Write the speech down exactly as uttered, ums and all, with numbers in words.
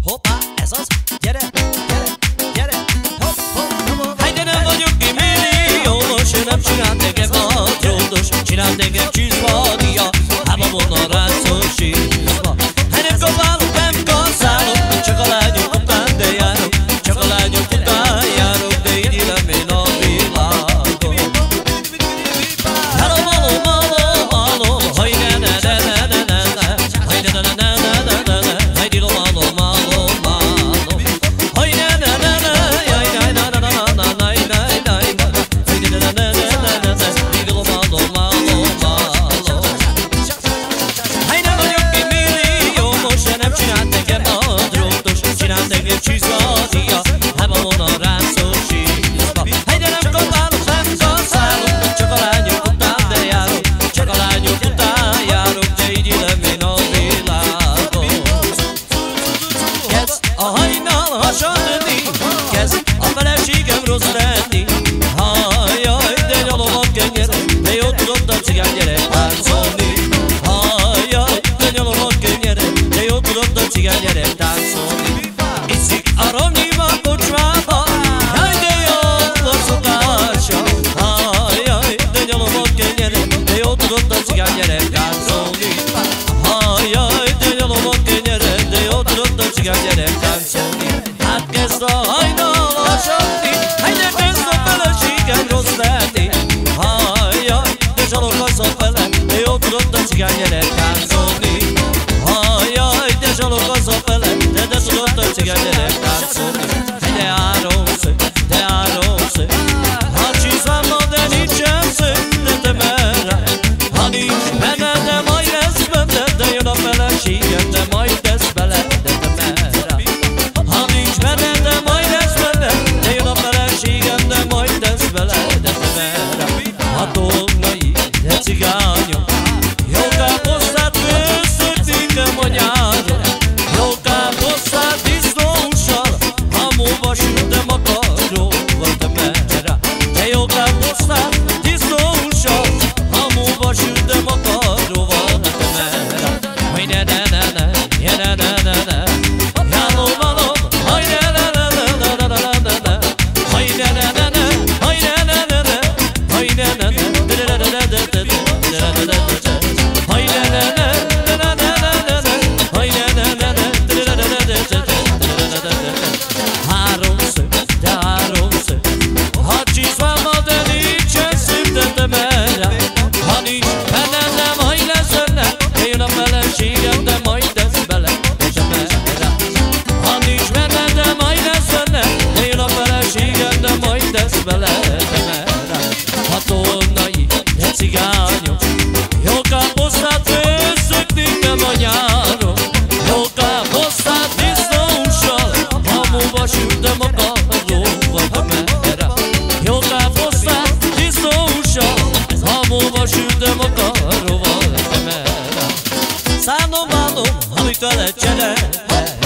Hoppá, ez az, gyere, gyere, gyere, hopp, hopp, hopp. Hey, de nem vagyok ki milliómos, én nem csinált nekem patrótos, csinált nekem csizmadia, hába volna ráncos csizma. Hey, nem kapálok, nem kaszálok, csak a lányok után de járok, csak a lányok után járok, de így élem én a világon. Hello, maló, maló, maló, haj, ne, ne, ne, ne, ne, ne, ne, haj, ne, ne, ne, ne, ne, ne, ne, haj, dilo, maló, maló, maló, haj, ne, ne, ne, ne, jaj, jaj, na, na, na, na, na, na, na, na, haj, ne, ne, ne, ne, ne, ne, ne, dilo, maló, maló, maló. Haj, nem vagyok ki milliómos, de nem csinált nekem madrótos, csinált nekem csizmadia, hába volna ráncos csizma. Haj, de nem kapálok, nem kaszálok, csak a lányok után de járok, csak a lányok után járok, de így élem én a világon. Kezd a hajnal hasadni, kezd a feleségem rossz lenni. Hajjaj, de nyalom a kenyeret, de jó tudod a cigány gyerek táncolni. Hajjaj, de nyalom a kenyeret, de jó tudod a cigány gyerek táncolni. Iszik a ronyiba kocsmába, jaj, de jó a szokása. Hajjaj, de nyalom a kenyeret, de jó tudod a cigány gyerek táncolni. Hajjaj, de nyalom a kenyeret, de jó tudod a cigány gyerek táncolni. Hát kezd a hajnal hasadni, hát de kezd a feleségem rossz lenni. Hajjaj, de zsalogolsz a fele, de jó tudod a cigány gyerek táncolni. Hajjaj, de zsalogolsz a fele, de de tudod a cigány gyerek táncolni. De háromszög, de háromszög, ha csizmám van, de nincsen szög, de te merre? Ha nincs benne, de majd lesz benne, de jön a feleségem, de majd lesz bele, de te merre? Ha nincs benne, de majd lesz benne, de jön a feleségem, de majd lesz bele, de te merre? A tolnai, de cigányok, jó káposztát főztök a nyáron, jó káposztát disznóssal, hamuba sütem a karóval, te merre? De jó káposztát disznóssal, hamuba sütem a karóval, te merre? Hogy ne ne ne ne, ne ne ne ne ne, jálom valom, hogy ne ne ne ne ne ne ne ne ne, hogy ne ne ne ne, hogy ne ne ne ne, hogy ne ne ne, de de de de de de de de de de de, hogy ne ne ne ne ne ne ne ne, hogy ne ne ne ne, de de de de de de de de de. Háromszög, de háromszög, ha csizmám van, de nincsen szög, de te merre? Ha nincs benne, de majd lesz benne, de jön a feleségem, de majd lesz bele, de te merre? Ha nincs benne, de majd lesz benne, de jön a feleségem, de majd lesz bele, de merre? Ha tolnai, de cigányok, jó káposztát főztök nekem a nyáron, jó káposztát disznóssal, hamuba sütem a karóval, te merre? Jó káposztát disznóssal, hamuba sütem a karóval, te merre? Szánom, állom, amit veled csinálok,